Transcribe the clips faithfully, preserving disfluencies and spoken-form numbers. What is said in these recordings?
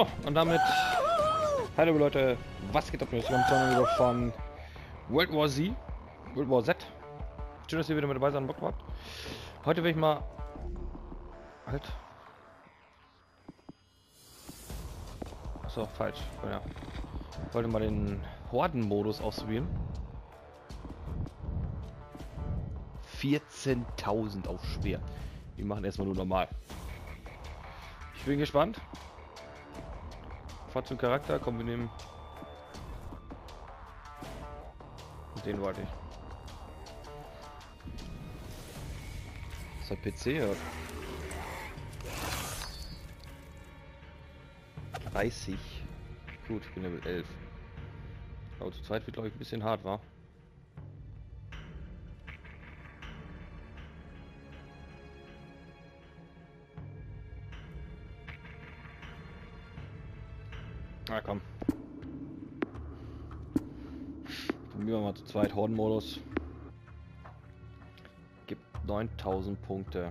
So, und damit, hallo Leute, was geht ab? Wir haben wieder von World War Z, World War Z. Schön, dass ihr wieder mit dabei seid und Bock habt. Heute will ich mal, halt, so falsch, ja. Ich wollte mal den Horden-Modus ausprobieren. vierzehntausend auf schwer. Wir machen erstmal nur normal. Ich bin gespannt. Fahrt zum Charakter, komm, wir nehmen den wollte ich. Das ist der P C hört. dreißig. Gut, ich bin Level elf. Aber zu zweit wird, glaube ich, ein bisschen hart, war. Na komm. Probieren wir mal zu zweit Horden-Modus. Gibt neuntausend Punkte.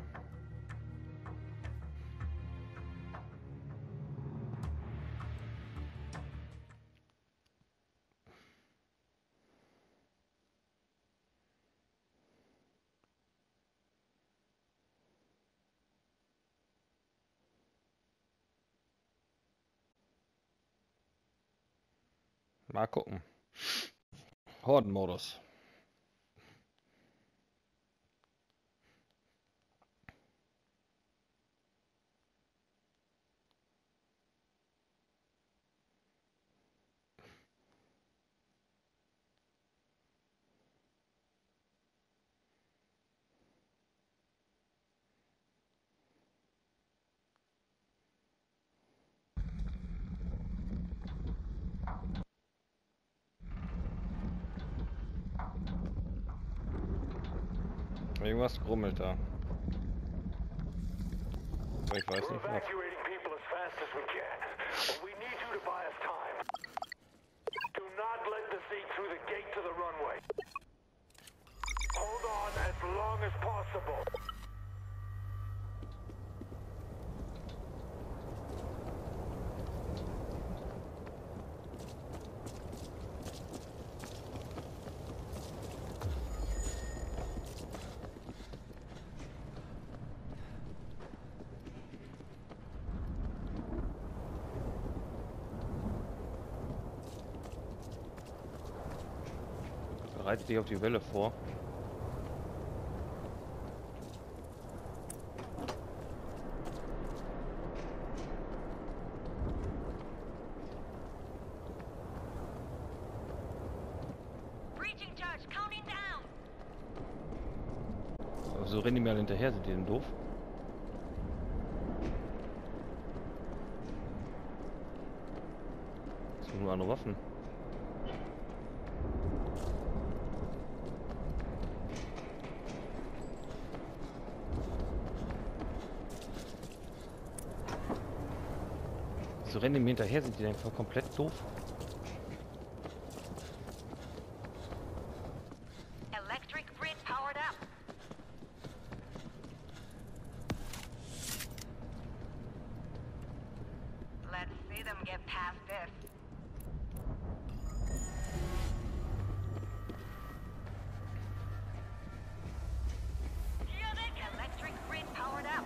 Mal gucken. Horden-Modus. Irgendwas grummelt da. Aber ich weiß nicht was. Bereite dich auf die Welle vor. Aber so rennen die mir alle hinterher, sind die denn doof? Das sind nur andere Waffen. So rennen die mir hinterher, sind die einfach komplett doof. Electric grid powered up. Let's see them get past this. Electric grid powered up.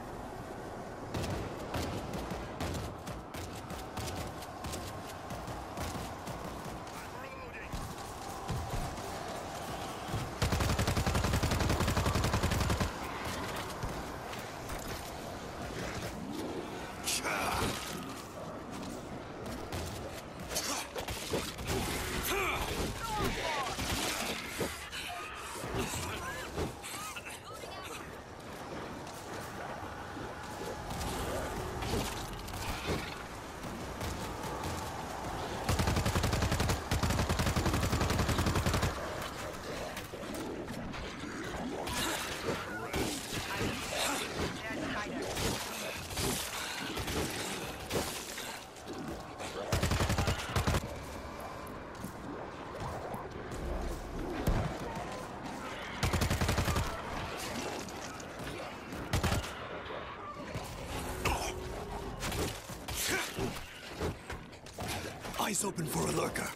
Eyes open for a lurker.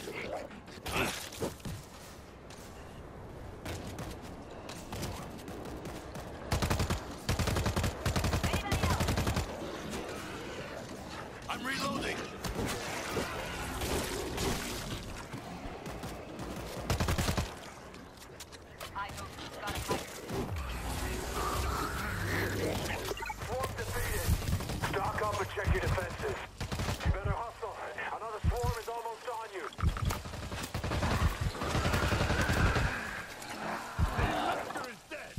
I'm reloading. I don't got a fight. Swarm defeated. Stock up and check your defenses. You better hustle. Another swarm is almost on you. Lester is dead.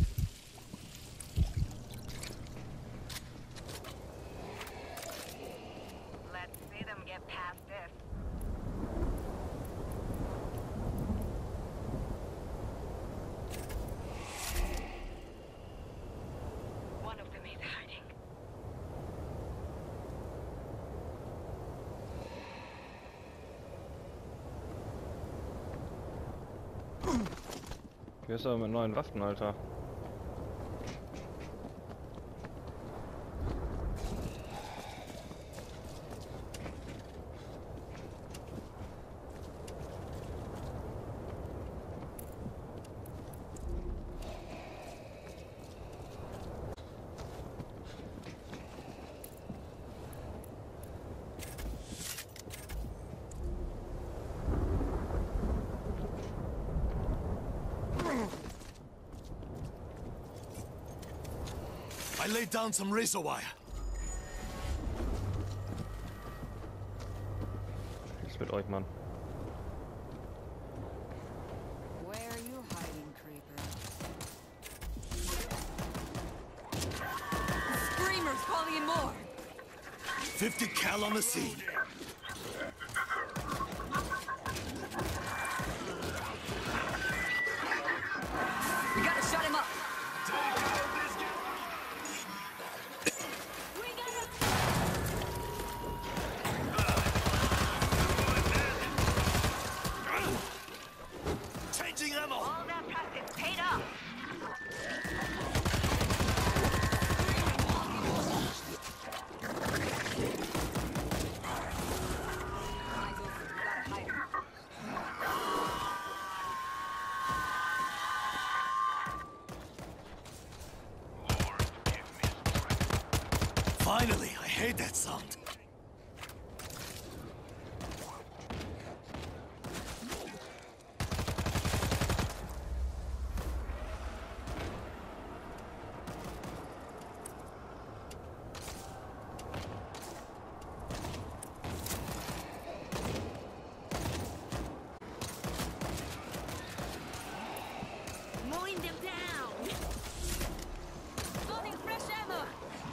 Let's see them get past this. One of them is hiding. Hier ist aber mit neuen Waffen, Alter. I laid down some razor wire. Was mit euch, Mann? Where are you hiding, creeper? Screamer's calling in more! fifty cal on the scene. We gotta shut him up! Changing ammo. All that practice paid off. Eyes open, we gotta hide him. Finally, I hate that sound. Mowing them down! Loading fresh ammo!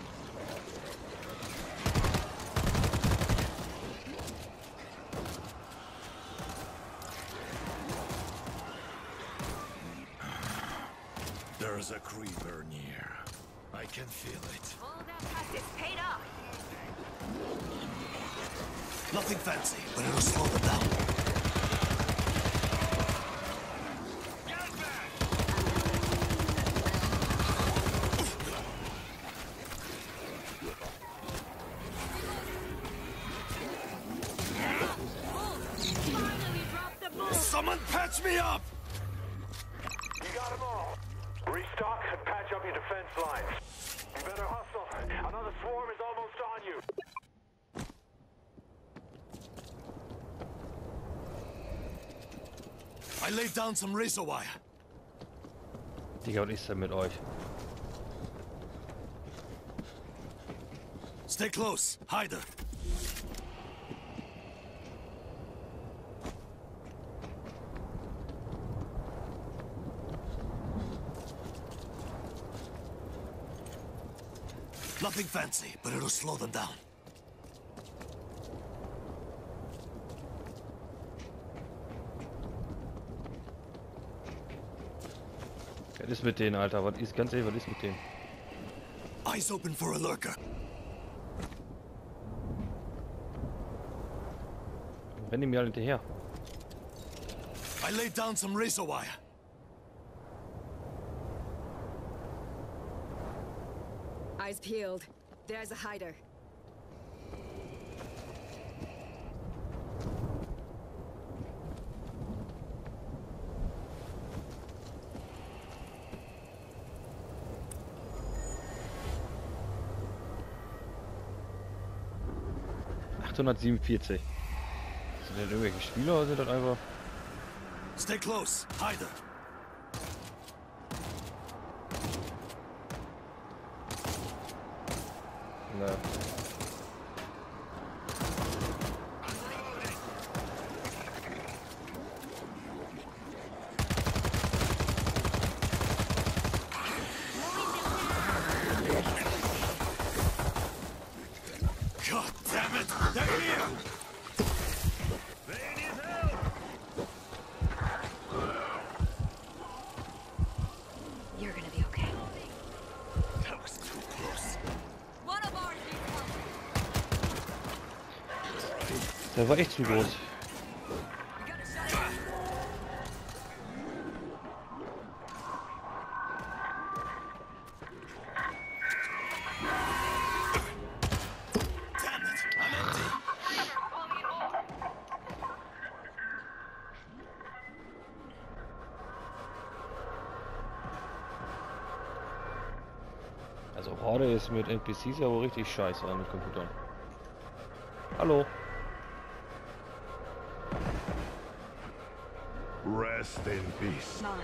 There's a creeper near. I can feel it. All that practice paid off. Nothing fancy, but it'll slow them down. Finally dropped the ball! Someone patch me up! You got them all. Restock and patch up your defense lines. You better hustle. Another swarm is almost on you. I laid down some razor wire. Digga, was ist denn mit euch? Stay close. Hyder. Nothing fancy, but it'll slow them down. Was ist mit denen, Alter? Was ist, ganz ehrlich, was ist mit denen? Eyes open for a lurker. Rennen die mir alle hinterher. I laid down some razor wire. Eyes peeled. There's a hider. achthundertsiebenundvierzig. Sind das irgendwelche Spieler oder sind das einfach... Stay close. Hide her. Ne. God damn it! They're here! You're gonna be okay. That was too close. One of ours needs help. Der war echt zu groß. We got a shot. Damn it! I'm empty. Also Horde ist mit N P Cs ja wohl richtig scheiße mit Computern. Hallo. Rest in peace. Come on.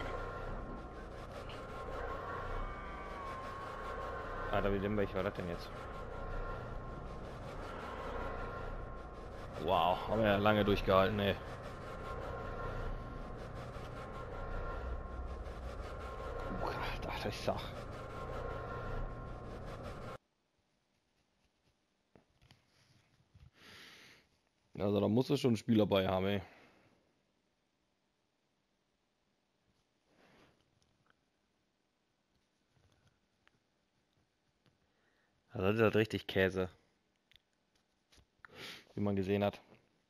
Alter, wie denn welch war das denn jetzt? Wow, haben wir ja lange durchgehalten, ey. Uh, Alter, ich sag. Also da muss es schon ein Spiel dabei haben, ey. Also das ist halt richtig Käse. Wie man gesehen hat.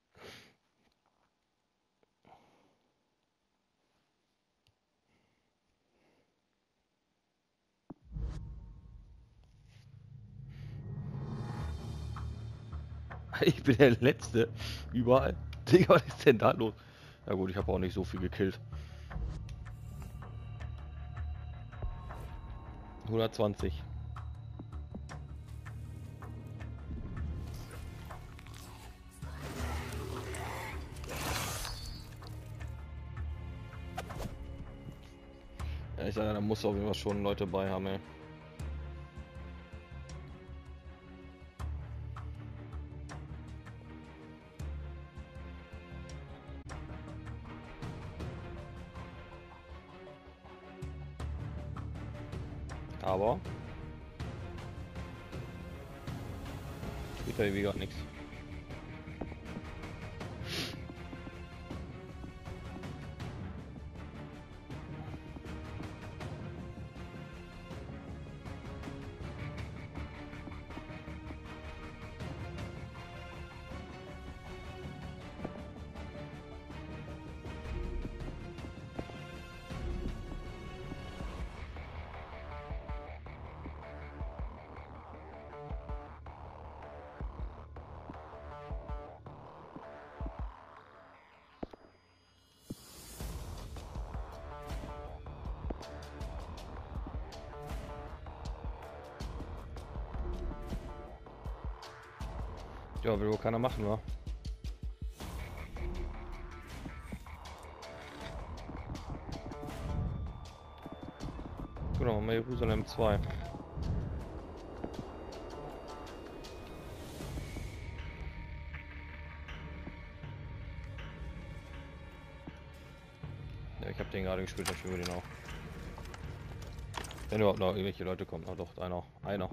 Ich bin der Letzte. Überall. Digga, was ist denn da los? Ja gut, ich habe auch nicht so viel gekillt. hundertzwanzig. Ja, ich sage, da muss auf jeden Fall schon Leute bei haben, ey. Aber geht da irgendwie gar nichts. Ja, will wohl keiner machen, wa? Genau, mal Jerusalem zwei. Ja, ich habe den gerade gespielt, dann spielen wir den auch. Wenn überhaupt noch irgendwelche Leute kommen, na doch, einer, einer.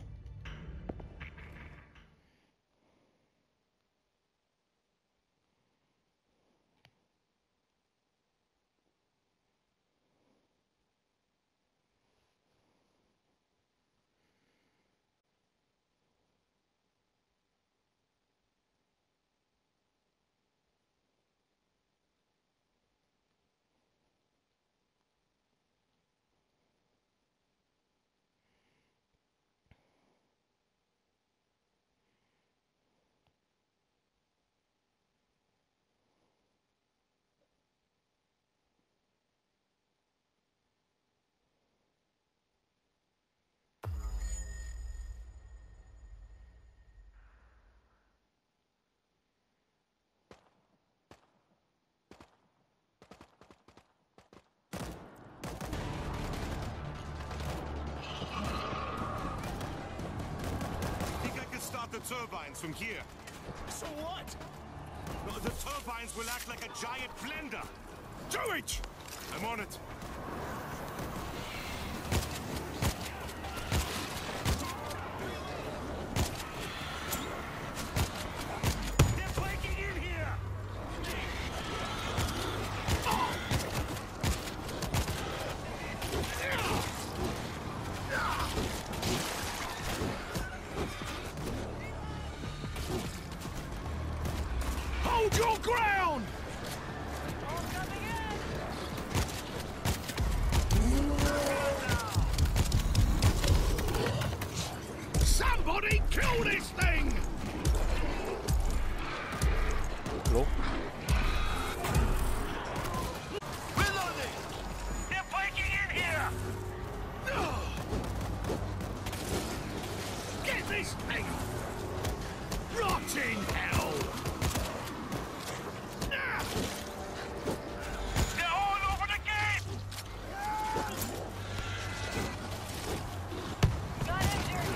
the turbines from here. So what? The turbines will act like a giant blender. Do it! I'm on it. They're breaking in here! Hold your ground! Somebody kill this thing! Hallo? Reloading! They're breaking in here! Get this thing! Rot in hell! They're all over the gate! Got injured.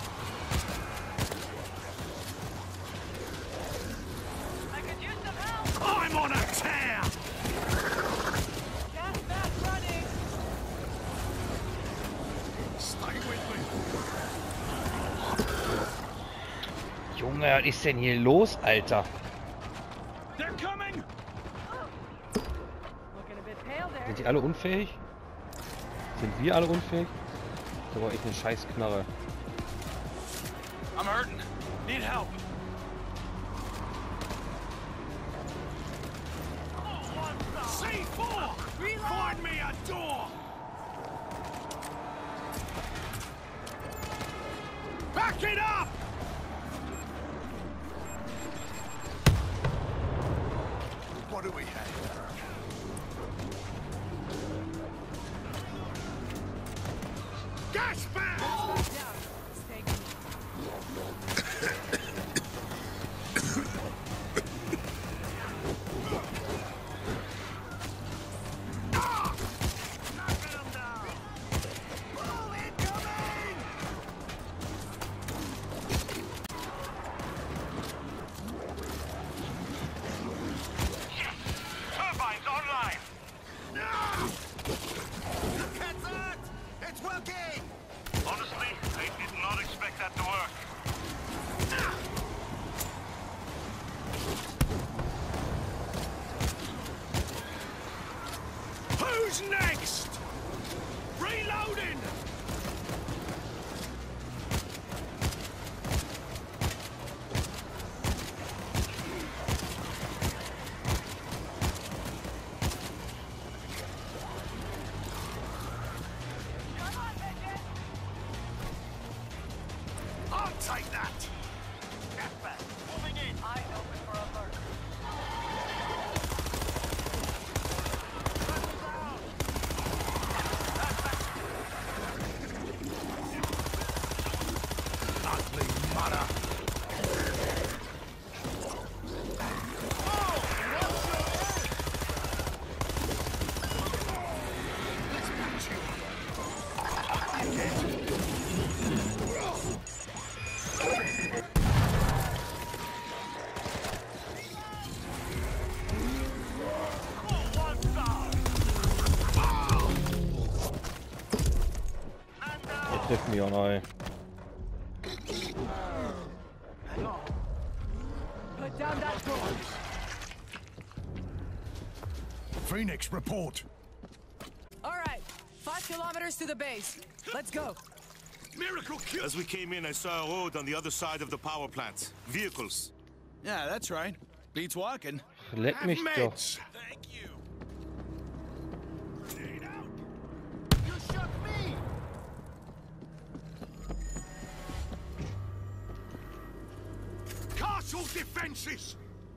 I could use some help. I'm on a tear! Gas mask running. Stay with me. Junge, was ist denn hier los, Alter? They're coming! Looking a bit pale there. Sind die alle unfähig? Sind wir alle unfähig? Das ist aber echt eine scheiß Knarre. I'm hurting. Need help. C four! Find me a door! Back it up! What do we have? Gas bag! Down. Stay Turbines online! Look at that! It's working! Honestly, I did not expect that to work. Who's next? Reloading! I'll take that! Get back! Moving in! Eyes open for alert. Ugly mother! Der trifft mich auch noch, ey. Put down that torch. Phoenix, report. All right. Five kilometers to the base. Let's go. Miracle kill! As we came in, I saw a road on the other side of the power plant. Vehicles. Yeah, that's right. Beats walking. Leck mich doch. Thank you. Grenade out. You shot me. Castle defenses.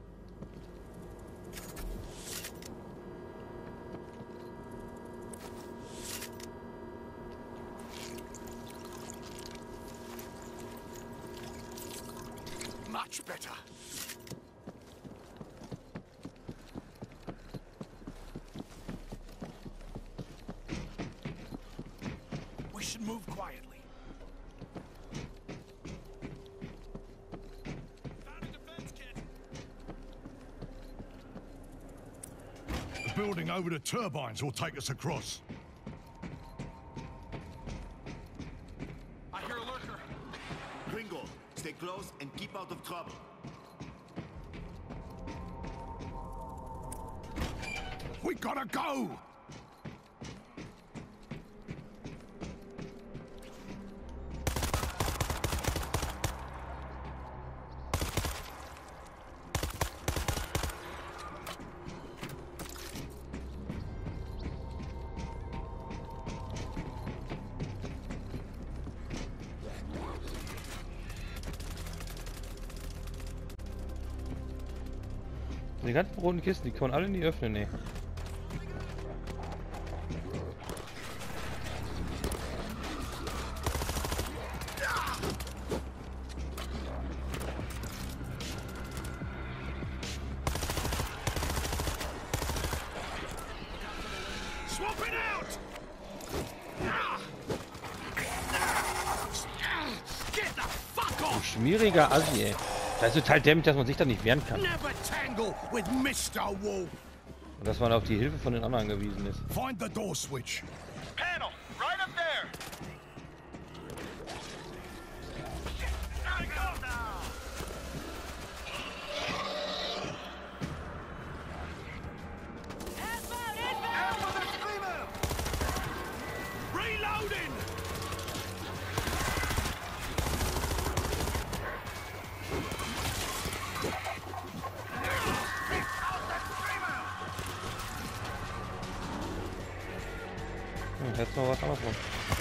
Much better. We should move quietly. building over the turbines will take us across. I hear a lurker. Gringo, stay close and keep out of trouble. We gotta go! Die ganzen roten Kisten, die können alle nie öffnen, ne. Swapping out! Get the fuck Du off! schmieriger Assi, ey. Da ist total dämlich, dass man sich da nicht wehren kann. Never tangle with Mister Wolf! Und dass man auf die Hilfe von den anderen angewiesen ist. Find the door switch. Panel, right up there. Gotta go now. Reloading! Hm, jetzt noch was anderes.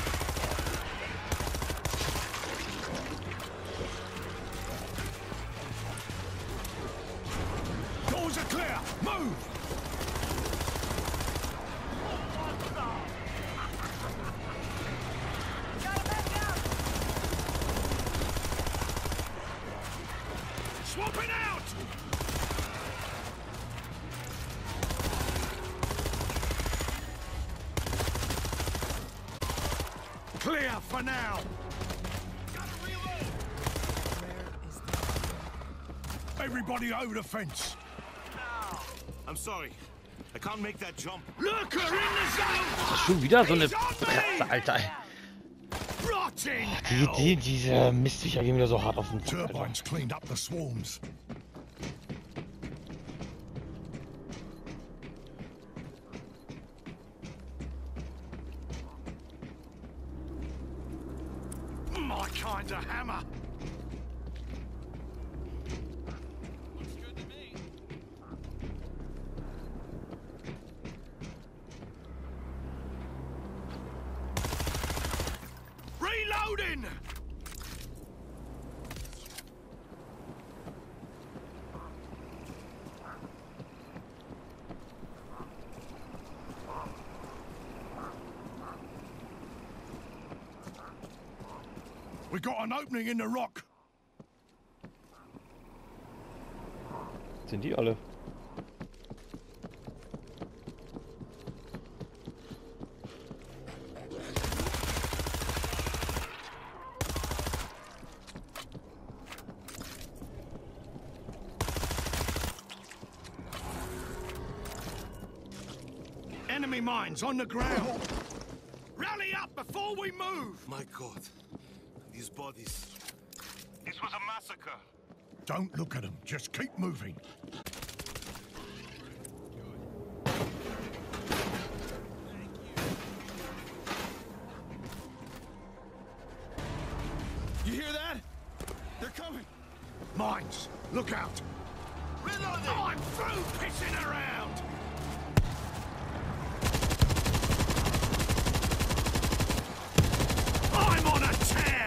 Doors are clear! Move! Swapping out! Clear for now! Everybody over the fence! I'm sorry. I can't make that jump. Lurker in the zone! Schon wieder so eine Presse, Alter. Rotting! Die, die, diese Mistviecher gehen wieder so hart auf den Sack, Alter. Turbines cleaned up the swarms. My kind of hammer. Reloading! We got an opening in the rock. Sind die alle? Enemy mines on the ground. Rally up before we move. My God. These bodies. This was a massacre. Don't look at them. Just keep moving. You hear that? They're coming. Mines, look out. Reloading. I'm through pissing around. I'm on a tear.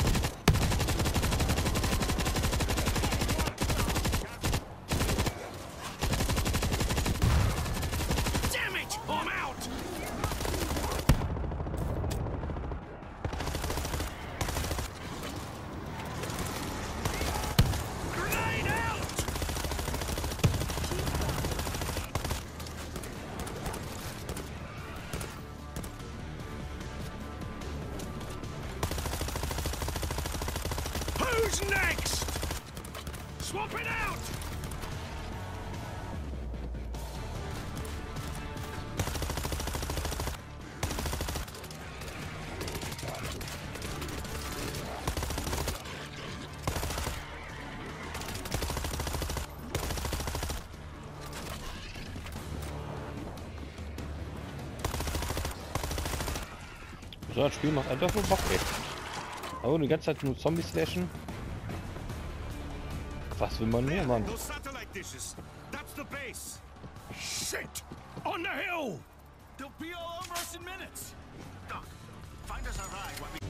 Damn it! I'm out. Grenade out! Who's next? Swap it out! So, das Spiel macht einfach so Bock, ey. Aber die ganze Zeit nur Zombies slashen. Was will man mehr, Mann? Those satellite dishes. That's the base. Shit! On the hill! They'll be all over us in minutes. Doc, find us a ride while we...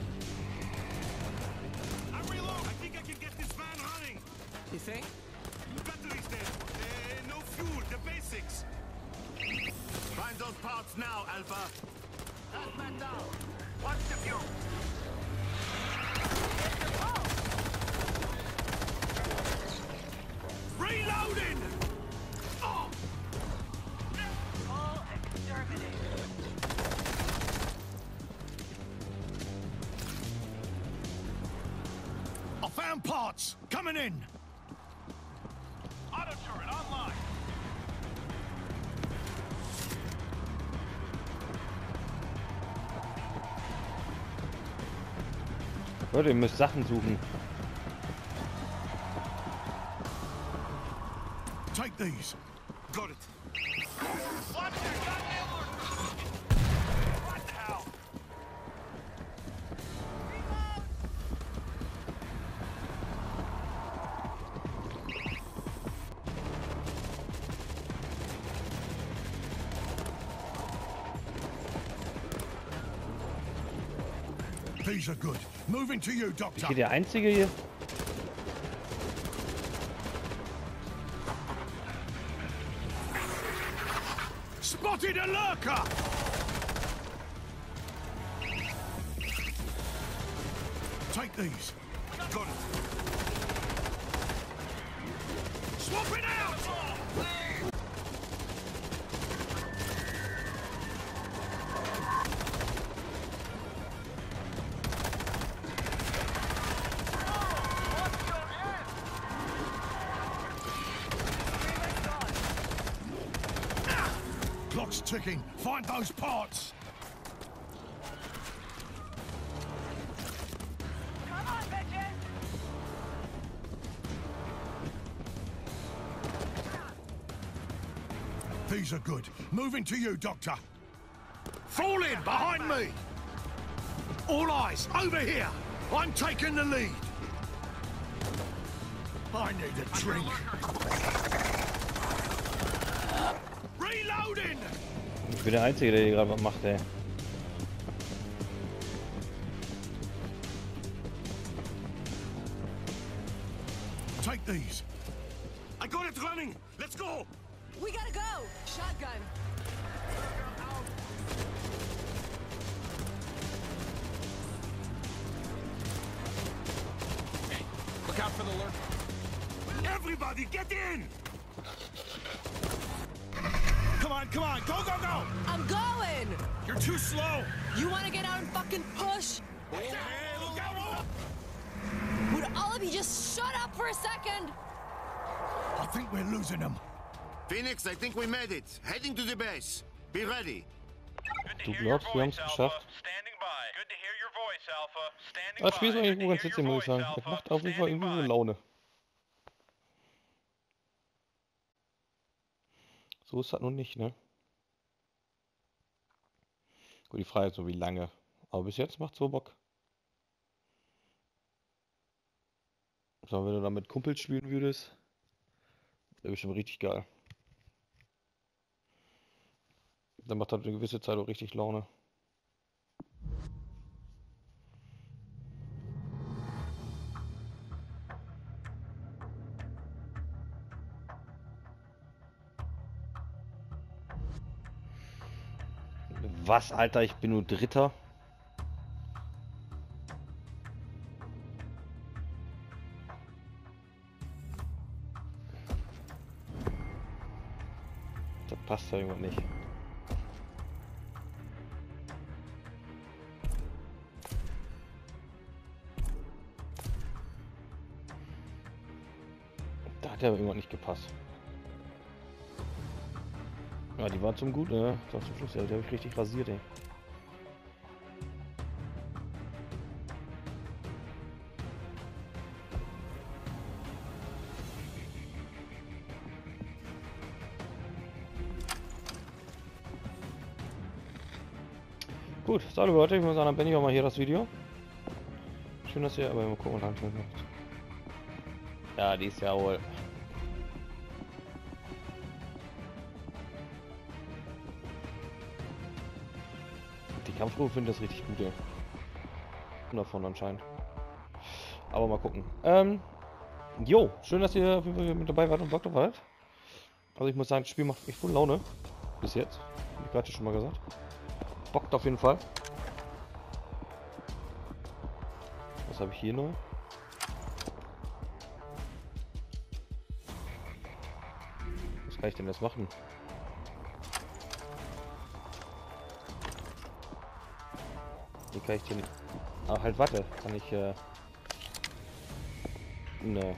I'm reload. I think I can get this van running. You think? Batteries dead. Uh, no fuel. The basics. Find those parts now, Alpha. Last man down. Watch the fuel. Reloading! Oh! All exterminated. I found parts! Coming in! Auto turret online. Leute, ihr müsst Sachen suchen. Take these. Got it. Watch your goddamn work! What the hell? These are good. Moving to you, Ich Doctor. bin der Einzige hier. Spotted a lurker! Take these. Got it. Swap it out! Clock's ticking. Find those parts. Come on, bitches! These are good. Moving to you, Doctor. Fall in behind me. All eyes over here. I'm taking the lead. I need a drink. Reloading. Ich bin der Einzige, der hier gerade was macht, ey. Take these. I got it running. Let's go. We gotta go! Shotgun! Look out for the lurk. Everybody, get in! Come on, come on. Go, go, go. I'm going! You're too slow. You wanna get out and fucking push? Hey, look out. Would all of you just shut up for a second? I think we're losing them. Phoenix, I think we made it. Heading to the base. Be ready. Du glaubst, wir haben es geschafft? Das Spiel ist eigentlich nur ganz witzig, muss ich sagen. Das macht auf jeden Fall irgendwie so Laune. So ist das nun nicht, ne? Gut, die Frage ist so wie lange. Aber bis jetzt macht so Bock. So, wenn du da mit Kumpels spielen würdest, wäre bestimmt richtig geil. Dann macht das eine gewisse Zeit auch richtig Laune. Was, Alter, ich bin nur Dritter. Das passt ja irgendwann nicht. Da hat ja irgendwann nicht gepasst. Ja, die war zum Guten, ne? Das zum Schluss, ja, die habe ich richtig rasiert, ey. Gut, so Leute, ich muss sagen, dann bin ich auch mal hier das Video. Schön, dass ihr aber mal gucken und macht. Ja, die ist ja wohl. Die Kampfruhe finde ich das richtig gut, ey. Davon anscheinend. Aber mal gucken. Ähm, jo, schön, dass ihr auf jeden Fall mit dabei wart und Bock drauf hattet. Also ich muss sagen, das Spiel macht echt voll Laune. Bis jetzt. Wie gerade schon mal gesagt. Bockt auf jeden Fall. Was habe ich hier noch? Was kann ich denn jetzt machen? Wie kann ich denn... Ah, halt, warte. Kann ich, äh... Ne.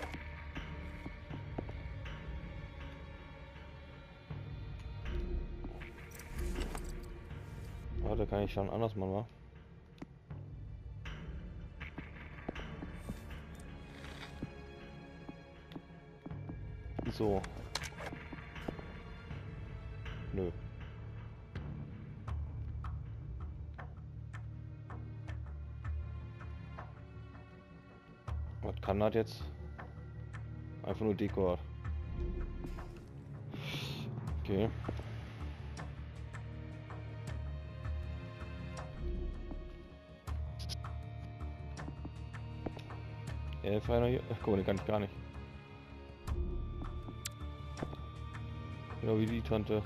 Warte, kann ich schon anders machen, wa? So. Nö. Was kann das jetzt? Einfach nur Dekor. Okay. Ja, feiner hier. Ach, guck mal, den kann ich gar nicht. Genau wie die Tante.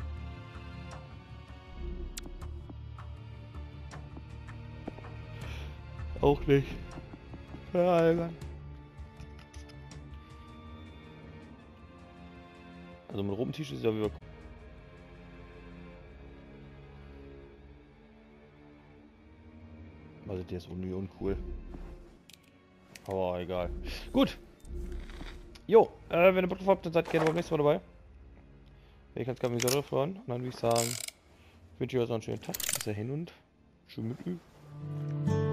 Auch nicht. Ja, Alter. Also mit rotem T-Shirt ist ja wieder. Was ist jetzt irgendwie uncool? Aber egal. Gut. Jo, äh, wenn ihr Bock drauf habt, dann seid gerne beim nächsten Mal dabei. Ich kann es gar nicht so drauf freuen. Und dann würde ich sagen, wünsche ich euch noch einen schönen Tag. Bis dahin und schön mit Ü.